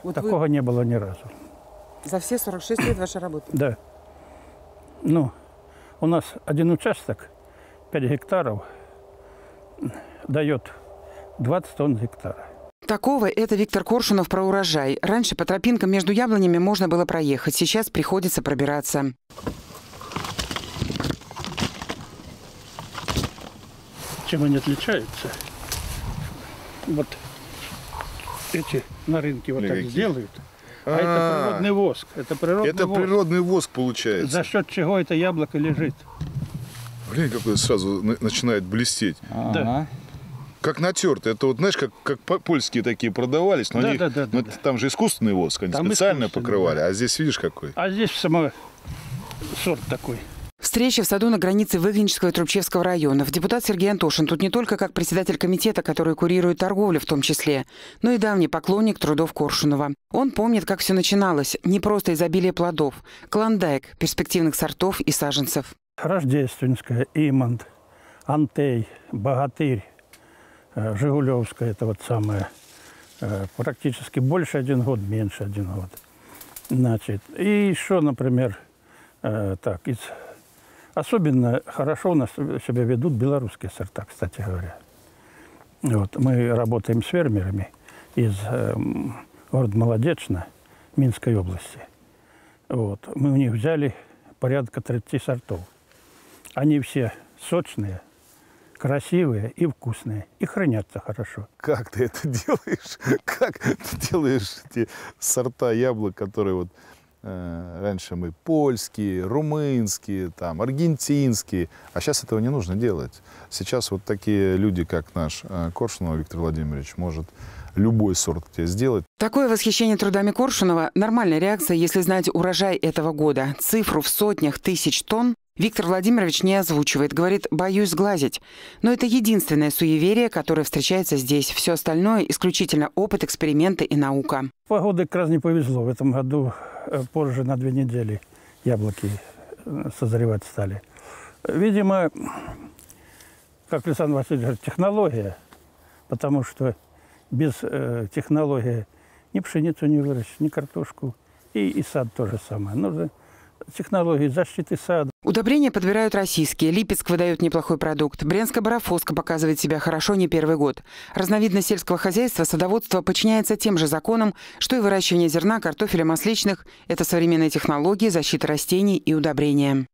Вот такого не было ни разу. За все 46 лет вашей работы? Да. Ну, у нас один участок, 5 гектаров, дает 20 тонн гектара. Такого это Виктор Коршунов про урожай. Раньше по тропинкам между яблонями можно было проехать, сейчас приходится пробираться. Чем они отличаются? Вот эти на рынке вот так сделают. А это природный воск. Это природный воск получается. За счет чего это яблоко лежит. Блин, какой сразу начинает блестеть. Да. Как натертый. Это вот, знаешь, как польские такие продавались. Но там же искусственный воск. Они там специально покрывали. Да. А здесь видишь какой? А здесь самый сорт такой. Встреча в саду на границе Выгонического и Трубчевского районов. Депутат Сергей Антошин тут не только как председатель комитета, который курирует торговлю в том числе, но и давний поклонник трудов Коршунова. Он помнит, как все начиналось. Не просто изобилие плодов. Клондайк, перспективных сортов и саженцев. Рождественская, Имант, Антей, Богатырь, Жигулевская, это вот самое. Практически больше 1 год, меньше 1 год. Значит, и еще, например, особенно хорошо у нас себя ведут белорусские сорта, кстати говоря. Вот, мы работаем с фермерами из города Молодечно, Минской области. Вот, мы у них взяли порядка 30 сортов. Они все сочные, красивые и вкусные, и хранятся хорошо. Как ты это делаешь? Как ты делаешь эти сорта яблок, которые вот раньше мы польские, румынские, там, аргентинские, а сейчас этого не нужно делать. Сейчас вот такие люди, как наш Коршунов Виктор Владимирович, может любой сорт тебе сделать. Такое восхищение трудами Коршунова – нормальная реакция, если знать урожай этого года. Цифру в сотнях тысяч тонн Виктор Владимирович не озвучивает, говорит, боюсь сглазить. Но это единственное суеверие, которое встречается здесь. Все остальное – исключительно опыт, эксперименты и наука. Погода как раз не повезло. В этом году позже на 2 недели яблоки созревать стали. Видимо, как Александр Васильевич говорит, технология, потому что без технологии ни пшеницу не выращить, ни картошку, и сад то же самое. Нужно технологии защиты сада. Удобрения подбирают российские. Липецк выдает неплохой продукт. Брянская Барафоска показывает себя хорошо не первый год. Разновидность сельского хозяйства, садоводство подчиняется тем же законам, что и выращивание зерна, картофеля, масличных. Это современные технологии, защита растений и удобрения.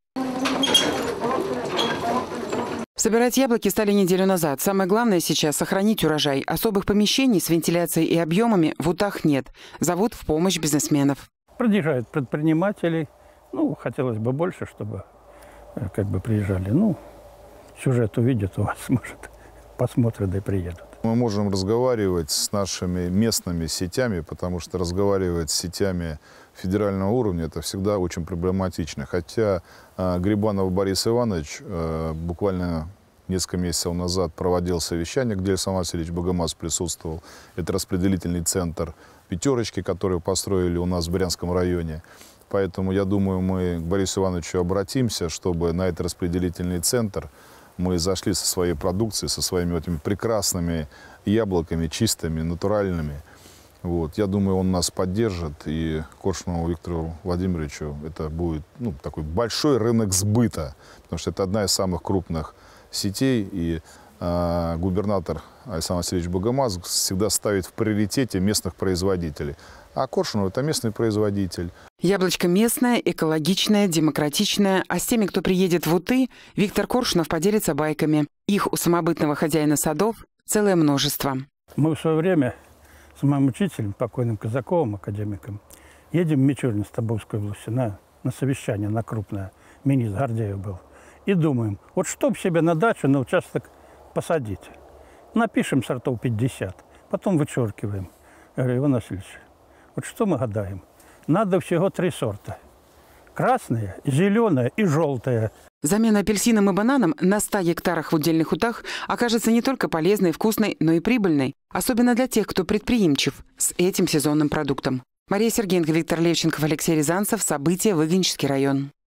Собирать яблоки стали неделю назад. Самое главное сейчас – сохранить урожай. Особых помещений с вентиляцией и объемами в Утах нет. Зовут в помощь бизнесменов. Продвижают предпринимателей. Ну, хотелось бы больше, чтобы как бы приезжали. Ну, сюжет увидят у вас, может, посмотрят и приедут. Мы можем разговаривать с нашими местными сетями, потому что разговаривать с сетями федерального уровня – это всегда очень проблематично. Хотя Грибанов Борис Иванович буквально несколько месяцев назад проводил совещание, где Александр Васильевич Богомаз присутствовал. Это распределительный центр «Пятерочки», который построили у нас в Брянском районе. Поэтому, я думаю, мы к Борису Ивановичу обратимся, чтобы на этот распределительный центр мы зашли со своей продукцией, со своими этими прекрасными яблоками, чистыми, натуральными. Вот. Я думаю, он нас поддержит, и Коршунову Виктору Владимировичу это будет такой большой рынок сбыта, потому что это одна из самых крупных сетей, и губернатор Александр Васильевич Богомаз всегда ставит в приоритете местных производителей. А Коршунов – это местный производитель. Яблочко местное, экологичное, демократичное. А с теми, кто приедет в Уты, Виктор Коршунов поделится байками. Их у самобытного хозяина садов целое множество. Мы в свое время с моим учителем, покойным Казаковым, академиком, едем в Мичурин, Тобольской области, на совещание, на крупное. Министр Гордеев был. И думаем, вот чтоб себе на дачу, на участок посадить. Напишем сортов 50, потом вычеркиваем. Я говорю, Иван Васильевич, вот что мы гадаем? Надо всего 3 сорта. Красное, зеленое и желтое. Замена апельсинам и бананам на 100 гектарах в удельных Утах окажется не только полезной, вкусной, но и прибыльной. Особенно для тех, кто предприимчив с этим сезонным продуктом. Мария Сергеенко, Виктор Левченков, Алексей Рязанцев. События. Выгонический район.